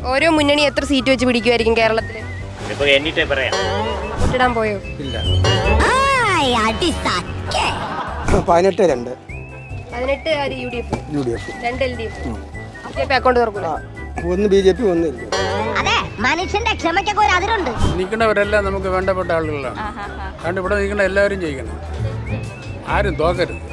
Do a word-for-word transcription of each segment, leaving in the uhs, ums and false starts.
ഓരോ മുന്നണി എത്ര സീറ്റ് വെച്ച് പിടിക്കുമായിരിക്കും കേരളത്തിൽ? വോട്ടിടാൻ പോയോ? ഇല്ല. പതിനെട്ട് രണ്ട് പതിനെട്ട് ആര്? U D F. U D F. രണ്ട് L D F. B J P account തുറക്കൂല. ഒന്ന് ബി ജെ പി ഒന്ന് ഇല്ല. മനുഷ്യന്റെ ക്ഷമയ്ക്കൊക്കെ ഒരു അതിരുണ്ട്. നിൽക്കുന്നവരെല്ലാം നമുക്ക് വേണ്ടപ്പെട്ട ആളുകളാണ്. അതുകൊണ്ട് ഇവിടെ നിൽക്കുന്ന എല്ലാവരും ജയിക്കണം, ആരും തോക്കരുത്.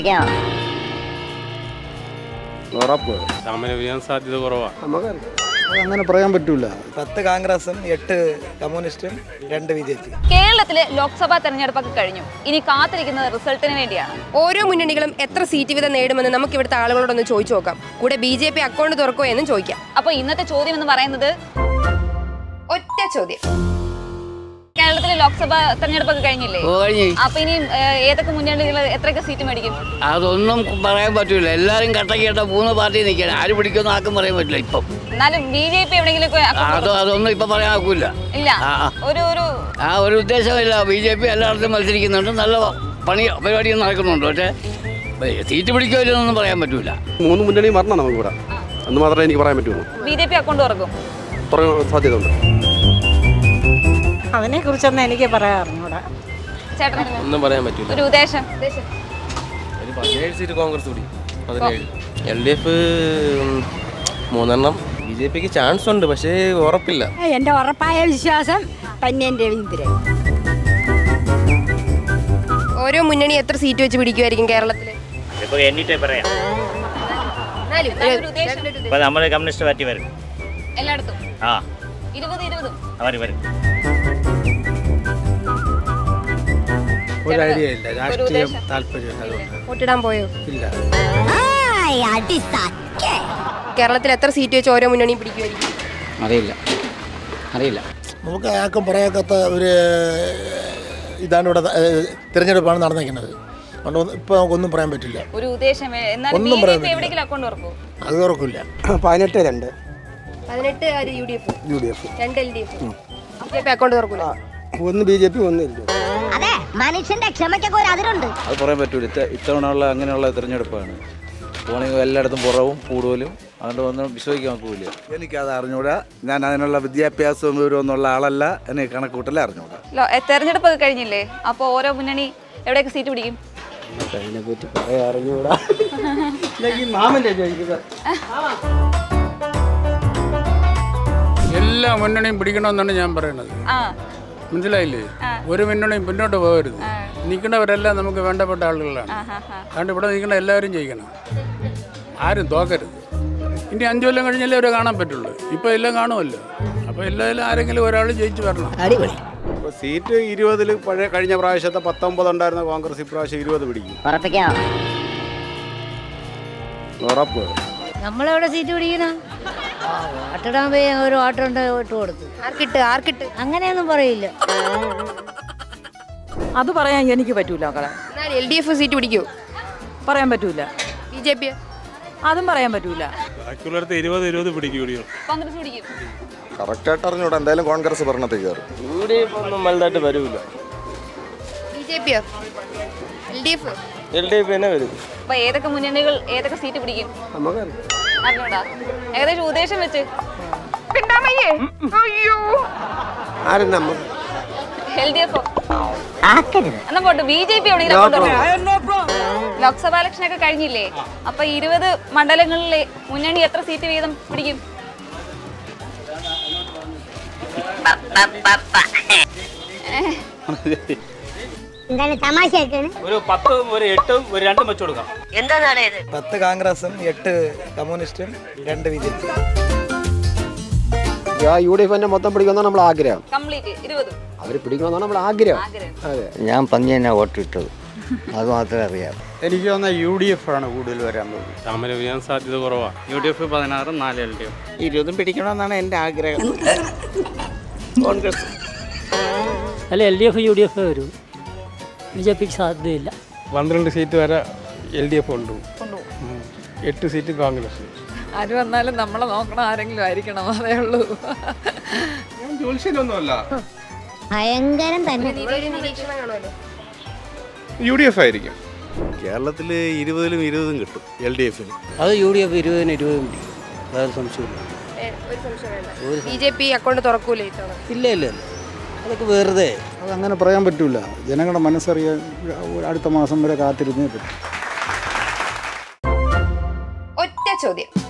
ഉറപ്പ്. സാമാന്യ വിജയം സാധ്യത കുറവാണ്. നമുക്കറിയാം, അങ്ങനെ പറയാൻ പറ്റൂല. പത്ത് കോൺഗ്രസും എട്ട് കമ്മ്യൂണിസ്റ്റും രണ്ട് ബി ജെ പി. കേരളത്തിലെ ലോക്സഭാ തെരഞ്ഞെടുപ്പൊക്കെ കഴിഞ്ഞു. ഇനി കാത്തിരിക്കുന്നത് റിസൾട്ടിന് വേണ്ടിയാണ്. ഓരോ മുന്നണികളും എത്ര സീറ്റ് വീതം നേടുമെന്ന് നമുക്ക് ഇവിടുത്തെ ആളുകളോടൊന്ന് ചോദിച്ചു നോക്കാം. കൂടെ ബി ജെ പി അക്കൗണ്ട് തുറക്കുമോ എന്നും ചോദിക്കാം. അപ്പൊ ഇന്നത്തെ ചോദ്യം എന്ന് പറയുന്നത് ഒറ്റ ചോദ്യം. കേരളത്തിലെ ലോക്സഭാ തെരഞ്ഞെടുപ്പൊക്കെ കഴിഞ്ഞില്ലേ? അപ്പൊ ഇനി ഏതൊക്കെ മുന്നണികൾ എത്രയൊക്കെ സീറ്റ് മേടിക്കും? അതൊന്നും പറയാൻ പറ്റൂല. എല്ലാരും കട്ടക്കേട്ട മൂന്ന് പാർട്ടി നിൽക്കണം. ആര് പിടിക്കുമെന്ന് ആർക്കും പറയാൻ പറ്റില്ല. ഇപ്പം എന്നാലും ബി ജെ പി എവിടെയെങ്കിലും അതോ അതൊന്നും ഇപ്പൊ പറയാൻ ആക്കൂല. ഇല്ല, ഒരു ഒരു ആ ഒരു ഉദ്ദേശമില്ല. ബി ജെ പി എല്ലായിടത്തും മത്സരിക്കുന്നുണ്ട്, നല്ല പണി പരിപാടിയും നടക്കുന്നുണ്ട്. പക്ഷേ സീറ്റ് പിടിക്കുമല്ലോന്നൊന്നും പറയാൻ പറ്റൂല. മൂന്ന് മുന്നണി മരണം നമുക്ക് ഇവിടെ എന്ന് മാത്രമേ എനിക്ക് പറയാൻ പറ്റുള്ളൂ. ബി ജെ പി അക്കൗണ്ട് തുറക്കും, സാധ്യത ഉണ്ട്. അതിനെ കുറിച്ചൊന്നും എനിക്ക് പറയാൻ അറിഞ്ഞൂടാ. ചേട്ടൻ ഒന്നും പറയാൻ പറ്റൂല. ഒരു ഉദ്ദേശം? പതിനേഴ് സീറ്റ് കോൺഗ്രസ് കൂടി, പതിനേഴ്. എൽ ഡി എഫ് മൂന്നെണ്ണം. ബി ജെ പിക്ക് ചാൻസ് ഉണ്ട്, പക്ഷേ ഉറപ്പില്ല. എന്റെ ഉറപ്പായ വിശ്വാസം പന്ന്യൻ രവീന്ദ്രൻ. ഓരോ മുന്നണി എത്ര സീറ്റ് വെച്ച് പിടിക്കുമായിരിക്കും കേരളത്തിൽ? നമ്മുടെ കമ്മ്യൂണിസ്റ്റ് പാർട്ടി വരും എല്ലായിടത്തും. ആ ഇരുപത് ഇരുപതും അവർ വരും. ഒരു ഐഡിയ ഇല്ല, രാഷ്ട്രീയം താല്പര്യം. വോട്ടിടാൻ പോയോ? ഇല്ല. കേരളത്തിൽ എത്ര സീറ്റ് വെച്ച് ഓരോ മുന്നണിയും പിടിക്കുമായിരിക്കും? അറിയില്ല, അറിയില്ല. നമുക്ക് ആർക്കും പറയാത്ത ഒരു ഇതാണ് ഇവിടെ തിരഞ്ഞെടുപ്പാണ് നടന്നിരിക്കുന്നത്. അതുകൊണ്ട് ഇപ്പോൾ നമുക്കൊന്നും പറയാൻ പറ്റില്ല. ഒരു ഉദ്ദേശം ഒന്നും പറയാൻ പറ്റില്ല. എവിടെയെങ്കിലും അക്കൗണ്ട് തുറക്കും? അത് തുറക്കില്ല. പതിനെട്ട് രണ്ട് പതിനെട്ട് ആര്? U D F. U D F. രണ്ട് L D F. B J P account തുറക്കൂല. ഒന്ന് ബി ജെ പി ഒന്ന് ഇല്ല. അതെ, മനുഷ്യന്റെ ക്ഷമയ്ക്കൊക്കെ ഒരു അതിരുണ്ട്. അത് പറയാൻ പറ്റൂല. ഇത്തവണയുള്ള അങ്ങനെയുള്ള തിരഞ്ഞെടുപ്പാണ്. പോണെങ്കിൽ എല്ലായിടത്തും കുറവും കൂടുതലും, അതുകൊണ്ട് ഒന്നും വിശ്വസിക്കാൻ നോക്കൂല. എനിക്കത് അറിഞ്ഞൂടാ. ഞാൻ അതിനുള്ള വിദ്യാഭ്യാസവും വിവരമൊന്നുള്ള ആളല്ല. എന്നെ കണക്കൂട്ടല അറിഞ്ഞൂടാ. തെരഞ്ഞെടുപ്പൊക്കെ കഴിഞ്ഞില്ലേ? അപ്പോൾ ഓരോ മുന്നണി എവിടെയൊക്കെ സീറ്റ് പിടിക്കും? അതിനെ പറ്റി പറയാൻ അറിഞ്ഞൂടാ. മാമന്റെ ചോദിക്കുക. എല്ലാ മുന്നണിയും പിടിക്കണമെന്നാണ് ഞാൻ പറയുന്നത്. മനസ്സിലായില്ലേ? ഒരു മുന്നണിയും പിന്നോട്ട് പോകരുത്. നിൽക്കുന്നവരെല്ലാം നമുക്ക് വേണ്ടപ്പെട്ട ആളുകളാണ്. അതുകൊണ്ട് ഇവിടെ നിൽക്കുന്ന എല്ലാവരും ജയിക്കണം, ആരും തോക്കരുത്. ഇനി അഞ്ചു കൊല്ലം കഴിഞ്ഞാലേ അവരെ കാണാൻ പറ്റുള്ളൂ. ഇപ്പം എല്ലാം കാണുമല്ലോ. അപ്പോൾ എല്ലാവരും ആരെങ്കിലും ഒരാൾ ജയിച്ചു വരണം. സീറ്റ് ഇരുപതിൽ പഴയ കഴിഞ്ഞ പ്രാവശ്യത്തെ പത്തൊമ്പത് ഉണ്ടായിരുന്ന കോൺഗ്രസ് ഇപ്രാവശ്യം ഇരുപത് പിടിക്കും. ഉറപ്പ്. നമ്മളെവിടെ സീറ്റ് പിടിക്കണം? വോട്ടിടാൻ പോയി ഒരു വോട്ടുണ്ട് വോട്ട് കൊടുത്തു. ആർക്കിട്ട് ആർക്കിട്ട് അങ്ങനെയൊന്നും പറയില്ല. അത് പറയാൻ എനിക്ക് പറ്റൂല. എൽ ഡി എഫ് സീറ്റ് പിടിക്കൂ? പറയാൻ പറ്റൂല. ബി ജെ പി അതും പറയാൻ പറ്റൂല. ബാക്കിയുള്ളവർക്ക് ഇരുപത് ഇരുപത് പിടിക്കും. കോൺഗ്രസ് പിടിക്കും. കറക്റ്റായിട്ട് അറിഞ്ഞൂടാ. എന്തായാലും കോൺഗ്രസ് ഭരണത്തിൽ കയറും. യു ഡി എഫ് ഒന്നും വലുതായിട്ട് വരൂല. B J P L D F L D F തന്നെ വരും. അപ്പൊ ഏതൊക്കെ മുന്നണികൾ ഏതൊക്കെ സീറ്റ് പിടിക്കും? അറിഞ്ഞൂടാ. ഏകദേശം ഉദ്ദേശം വെച്ച് എൽ ഡി എഫ് എന്നാ പോട്ടെ. ബി ജെ പി എവിടെയെങ്കിലും ലോക്സഭാ ഇലക്ഷൻ ഒക്കെ കഴിഞ്ഞില്ലേ? അപ്പൊ ഇരുപത് മണ്ഡലങ്ങളിലെ മുന്നണി എത്ര സീറ്റ് വീതം പിടിക്കും? ഒരു പത്ത് ഒരു എട്ടും ഒരു രണ്ടും വെച്ചു കൊടുക്കാം. എന്താണ് ഇത്? പത്ത് കോൺഗ്രസും എട്ട് കമ്മ്യൂണിസ്റ്റും രണ്ട് B J P. U D F മൊത്തം പിടിക്കുമെന്നാണ് നമ്മൾ ആഗ്രഹം. കംപ്ലീറ്റ് ഇരുപതും അവർ പിടിക്കുമെന്നാണ് നമ്മൾ ആഗ്രഹം. അതെ, ഞാൻ പന്നി തന്നെ വോട്ടിട്ടത്, അത് മാത്രമേ അറിയാം. എനിക്ക് തോന്നുന്ന യു ഡി എഫ് ആണ് കൂടുതൽ വരാൻ പോകുന്നത്. സാമാന്യ വിജയം സാധ്യത കുറവാണ്. യു ഡി എഫ് പതിനാറും നാല് എൽ ഡി എഫ്. ഇരുപതും പിടിക്കണമെന്നാണ് എൻ്റെ ആഗ്രഹം. കോൺഗ്രസ് അല്ല, L D F U D F വരും. ബി ജെ പിക്ക് സാധ്യതയില്ല. പന്ത്രണ്ട് സീറ്റ് വരെ എൽ ഡി എഫ് കൊണ്ടുപോകും. എട്ട് സീറ്റ് കോൺഗ്രസ്. ആര് വന്നാലും നമ്മളെ നോക്കണം, ആരെങ്കിലും ആയിരിക്കണം, അതേ ഉള്ളൂ. ഞാൻ ജോത്സ്യനൊന്നുമല്ല. ഭയങ്കരം തന്നെ. യു ഡി എഫ് ആയിരിക്കും. കേരളത്തിൽ ഇരുപതിലും ഇരുപതും കിട്ടും എൽ ഡി എഫിന്. അത് യു ഡി എഫ് ഇരുപതിന് ഇരുപതും പിടിക്കും, അതായത് സംശയമില്ല. ഒരു സംശയം വേണ്ട. ബി ജെ പി അക്കൗണ്ട് തുറക്കൂലേ ഇത്തവണ? ഇല്ല ഇല്ല ഇല്ല അതൊക്കെ വെറുതെ. അതങ്ങനെ പറയാൻ പറ്റൂല. ജനങ്ങളുടെ മനസ്സറിയാൻ അടുത്ത മാസം വരെ കാത്തിരുന്നേ പറ്റും. ഒറ്റ ചോദ്യം,